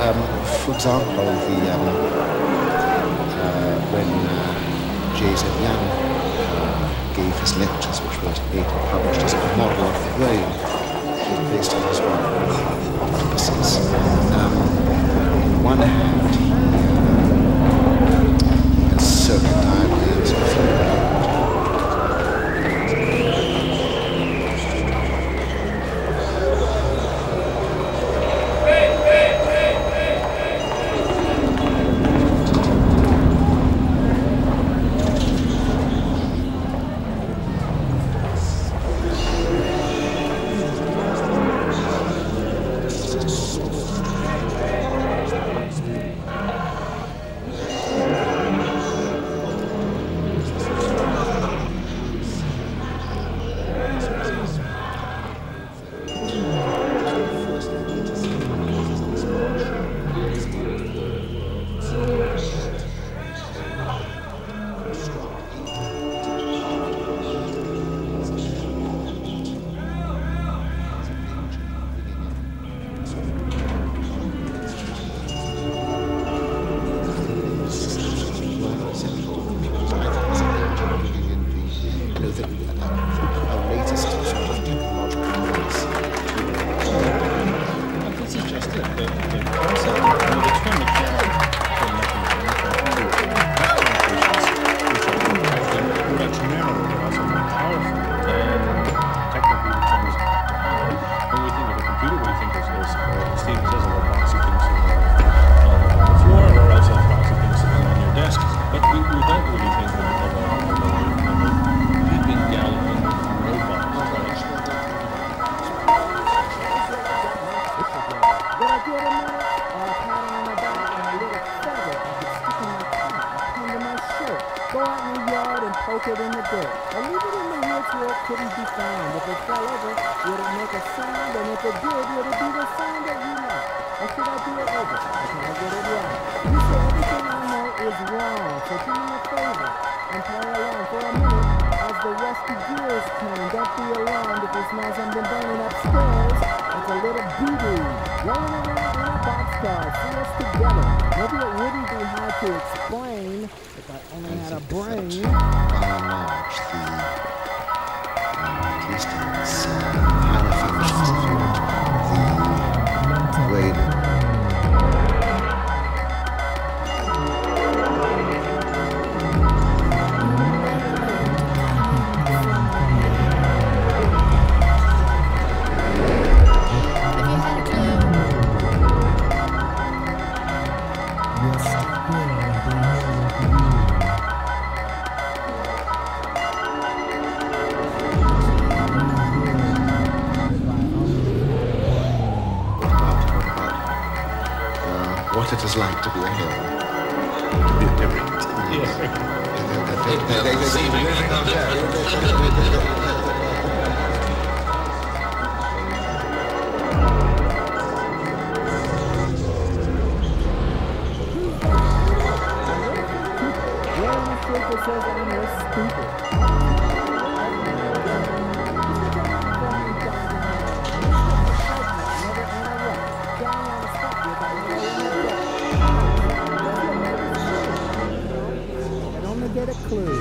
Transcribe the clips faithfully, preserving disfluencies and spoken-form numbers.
um, for example, the um, uh, when uh, J Z Young uh, gave his lectures, which were later published as a model of the brain, which was based on his work on purposes. Um, on one hand, he uh, has circuit diagrams of the what it is like to be a hero. To be a different. Yes. Get a clue.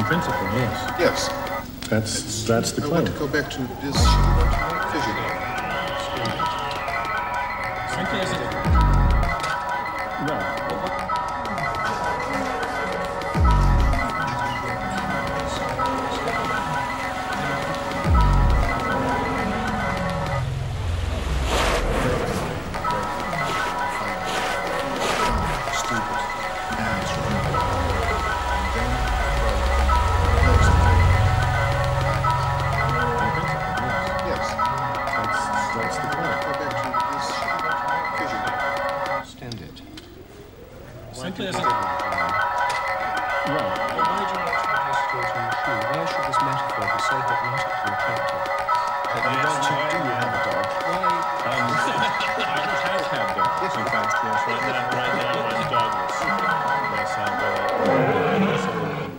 In principle, yes. Yes. That's that's the I claim. want to go back to this vision. Simply as it. Well. Simply as it. Well, why do you want to replace it all to a machine? Why should this metaphor be so hypnotic and attractive? Yes, you do have a dog. Why? Um, I have had dogs. In fact, yes, right now, right now I'm dogless. Yes, I'm uh, also.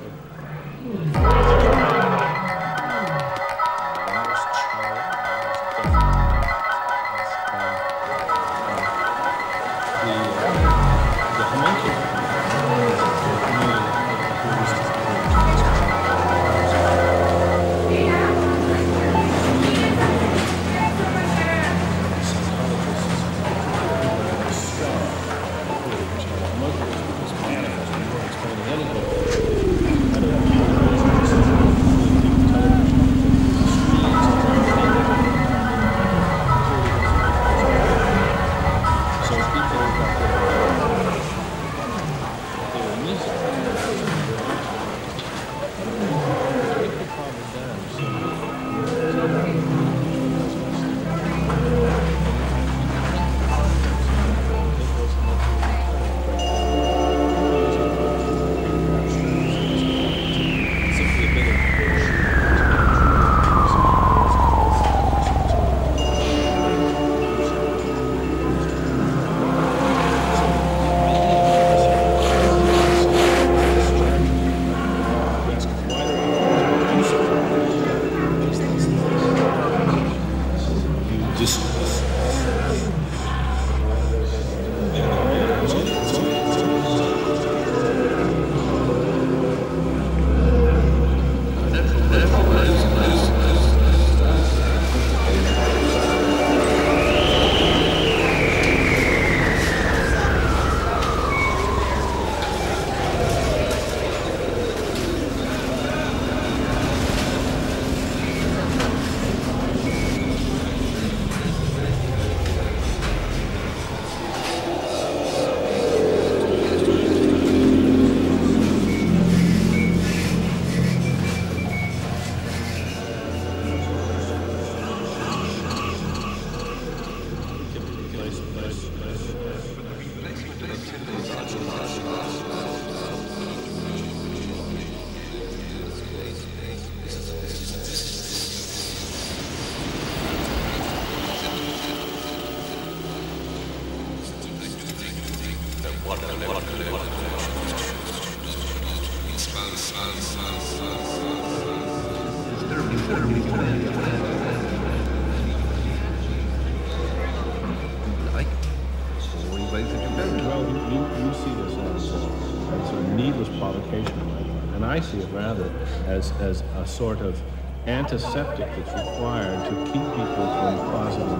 As, as a sort of antiseptic that's required to keep people from closeting.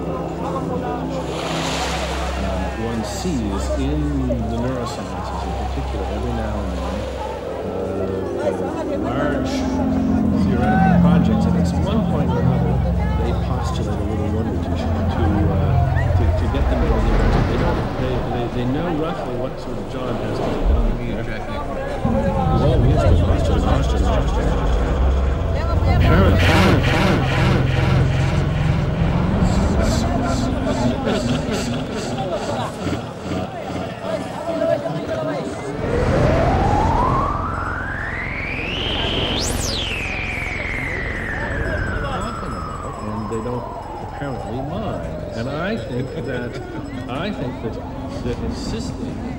Uh, one sees in the neurosciences in particular, every now and then, uh, large theoretical projects, and at one point or another, they postulate a little wonder tissue to, uh, to, to get them into the they, don't, they, they, they know roughly what sort of job has to be done there. Oh, yes, the posture, posture, posture. Parent, parent, parent, parent, and they don't apparently mind. And I think that I think that that insisting